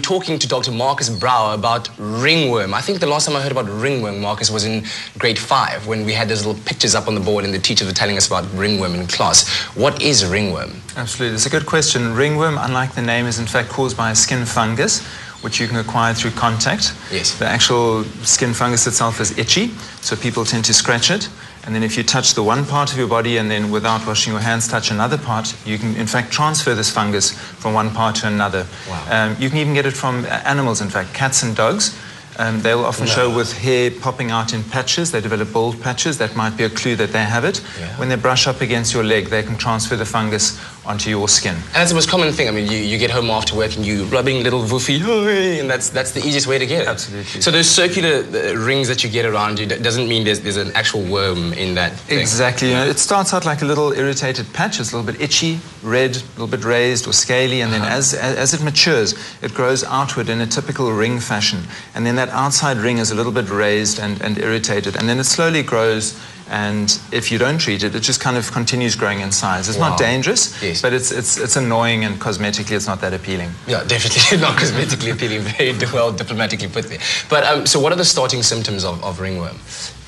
talking to Dr. Marcus Brouwer about ringworm. I think the last time I heard about ringworm, Marcus, was in grade 5 when we had those little pictures up on the board and the teachers were telling us about ringworm in class. What is ringworm? Absolutely, it's a good question. Ringworm, unlike the name, is in fact caused by a skin fungus, which you can acquire through contact. Yes. The actual skin fungus itself is itchy, so people tend to scratch it. And then if you touch the one part of your body and then without washing your hands touch another part, you can in fact transfer this fungus from one part to another. Wow. You can even get it from animals, in fact, cats and dogs. They'll often show with hair popping out in patches. They develop bald patches. That might be a clue that they have it. Yeah. When they brush up against your leg, they can transfer the fungus onto your skin. And that's the most common thing. I mean, you get home after work and you rubbing little woofy, and that's the easiest way to get it. Absolutely. So those circular rings that you get around you, that doesn't mean there's an actual worm in that thing. Exactly. It starts out like a little irritated patch. It's a little bit itchy, red, a little bit raised or scaly, and then as it matures, it grows outward in a typical ring fashion. And then that outside ring is a little bit raised and irritated, and then it slowly grows. And if you don't treat it, it just kind of continues growing in size. It's not dangerous, yes, but it's annoying, and cosmetically it's not that appealing. Yeah, definitely not cosmetically appealing. Very well diplomatically put there. But so what are the starting symptoms of ringworm?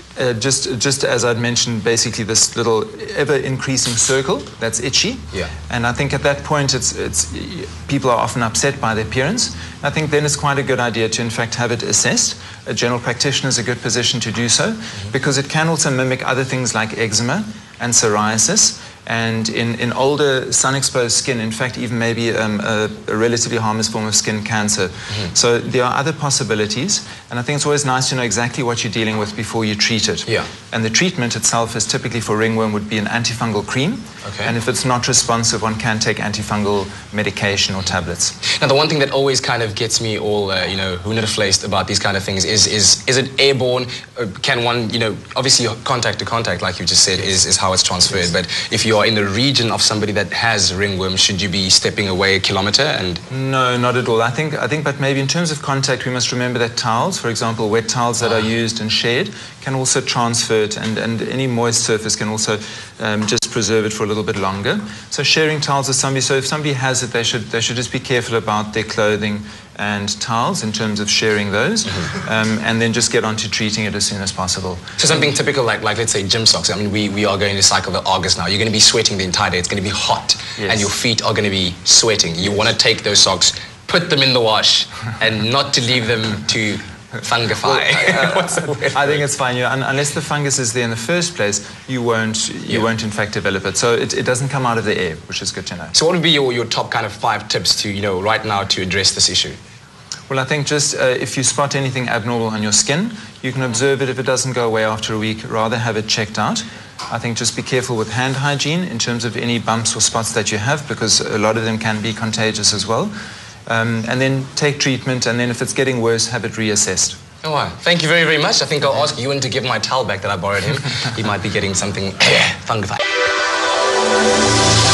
Just as I'd mentioned, basically this little ever-increasing circle that's itchy. Yeah. And I think at that point, people are often upset by the appearance. I think then it's quite a good idea to, in fact, have it assessed. A general practitioner is a good position to do so, because it can also mimic other things like eczema and psoriasis. And in older sun-exposed skin, in fact, even maybe a relatively harmless form of skin cancer. So there are other possibilities, and I think it's always nice to know exactly what you're dealing with before you treat it. Yeah. And the treatment itself is typically for ringworm would be an antifungal cream. Okay. And if it's not responsive, one can take antifungal medication or tablets. Now, the one thing that always kind of gets me all, hoendervleest about these kind of things is it airborne? Can one, obviously contact to contact, like you just said, is how it's transferred. Yes. But if you are in the region of somebody that has ringworm, should you be stepping away a kilometer? And no, not at all. I think, but maybe in terms of contact, we must remember that towels, for example, wet towels that are used and shared, can also transfer it, and any moist surface can also just preserve it for a little bit longer. So sharing towels with somebody, so if somebody has it, they should just be careful about their clothing and towels in terms of sharing those, and then just get on to treating it as soon as possible. So something typical like let's say gym socks. I mean, we are going to cycle the Argus now. You're going to be sweating the entire day. It's going to be hot, yes, and your feet are going to be sweating. You want to take those socks, put them in the wash, and not to leave them to fungify. I think it's fine. Unless the fungus is there in the first place, you won't in fact develop it. So it doesn't come out of the air, which is good to know. So what would be your top kind of 5 tips to, right now to address this issue? Well, I think just if you spot anything abnormal on your skin, you can observe it. If it doesn't go away after a week, rather have it checked out. I think just be careful with hand hygiene in terms of any bumps or spots that you have, because a lot of them can be contagious as well. And then take treatment, and then if it's getting worse, have it reassessed. All right. Thank you very, very much. I think I'll ask Ewan to give my towel back that I borrowed him. He might be getting something fungified.